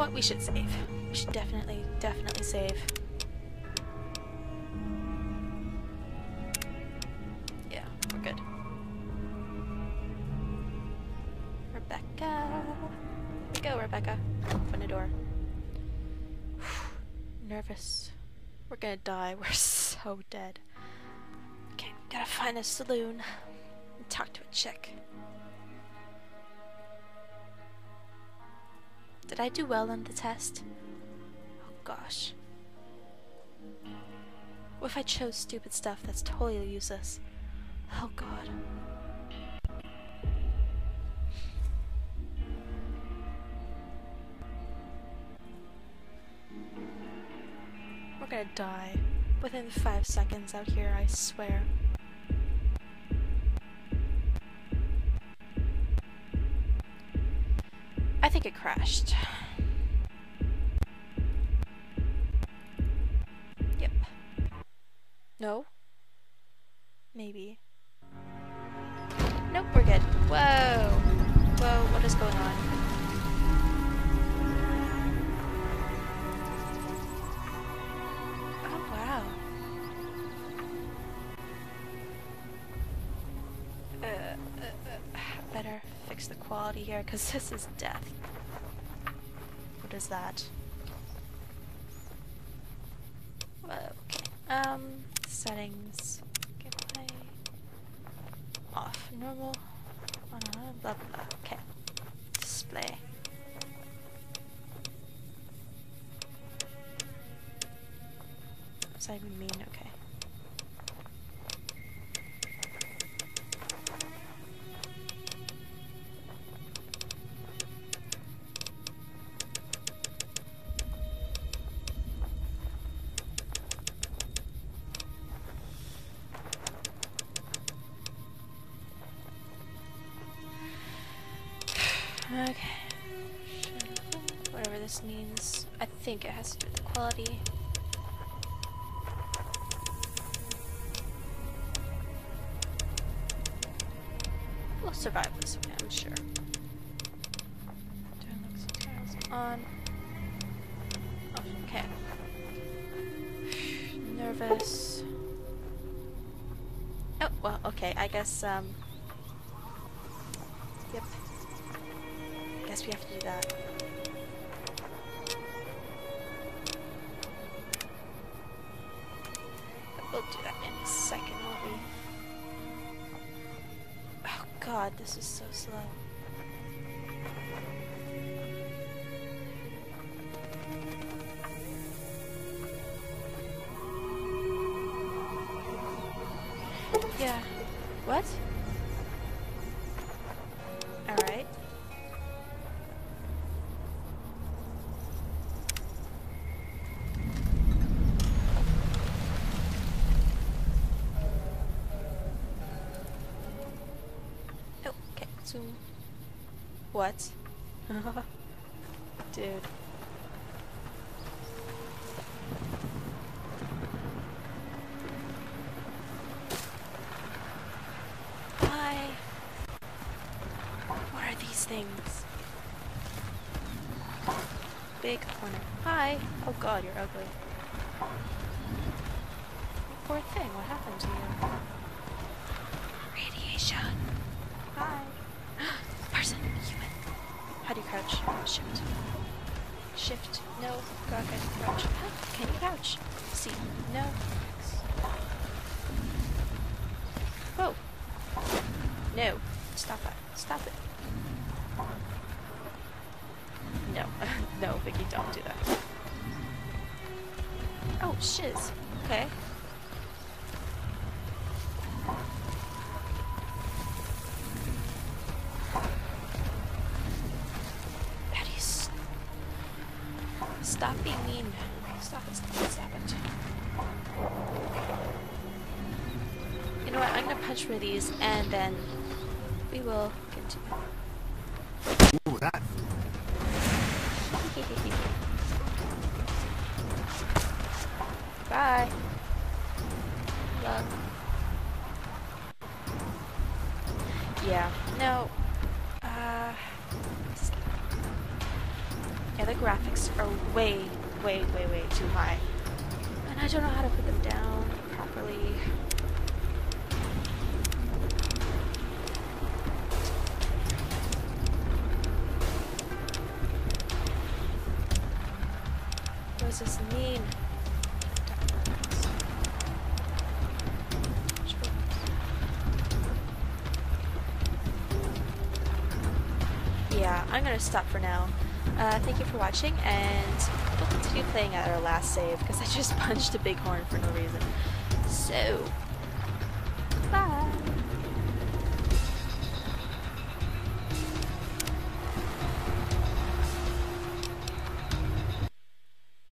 what? We should save. We should definitely save. Yeah, we're good. Rebecca. Here we go, Rebecca. Open the door. Nervous. We're gonna die. We're so dead. Okay, gotta find a saloon and talk to a chick. Did I do well on the test? Oh gosh. What if I chose stupid stuff that's totally useless? Oh god. We're gonna die within 5 seconds out here, I swear. I think it crashed. Yep. No? Maybe. Nope, we're good. Whoa! Whoa, what is going on? Oh, wow. Better fix the quality here, because this is death. What is that? Okay. Settings. Gameplay. Off. Normal. Blah blah blah. Okay. Display. What does that even mean? Okay. Okay. Whatever this means. I think it has to do with the quality. We'll survive this one, I'm sure. Turn looks and styles on. Oh, okay. Nervous. Oh, well, okay, I guess, yep. Guess we have to do that. But we'll do that in a second, won't we? Oh god, this is so slow. Yeah. What? Alright. Zoom. What? Dude. Hi. What are these things? Big corner. Hi. Oh god, you're ugly. Poor thing, what happened to you? Radiation. Hi. Person. Human. How do you crouch? Shift. Shift. No. Go ahead. Crouch. Can you crouch? C. No. Whoa. No. Stop that. Stop it. No. No, Vicky, don't do that. Oh, shiz. Okay. Stop being mean. Stop it, stop it, stop it. You know what, I'm gonna punch one of these and then we will continue. Ooh, that. Bye. Love. Yeah, no. And the graphics are way, way, way, way too high. And I don't know how to put them down properly. What does this mean? Yeah, I'm gonna stop for now. Thank you for watching, and we'll continue playing at our last save, because I just punched a bighorn for no reason. So,